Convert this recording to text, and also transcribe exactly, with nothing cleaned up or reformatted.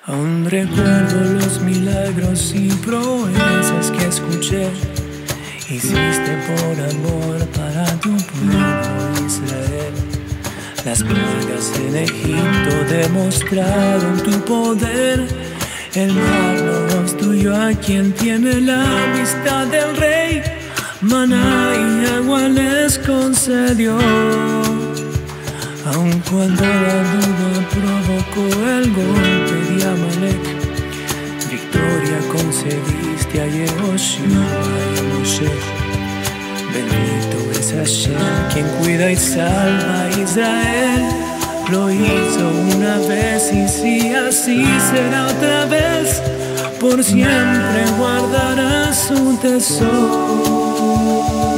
Aún recuerdo los milagros y proezas que escuché. Hiciste por amor para tu pueblo Israel. Las plagas en Egipto demostraron tu poder. El mar no obstruyó a quien tiene la vista del rey. Maná y agua les concedió. Aun cuando la duda provocó el golpe de Amalek, victoria concediste a Yehoshua y a Moshe. Bendito es Hashem, quien cuida y salva a Israel. Lo hizo una vez y si así será otra vez, por siempre guardará su tesoro.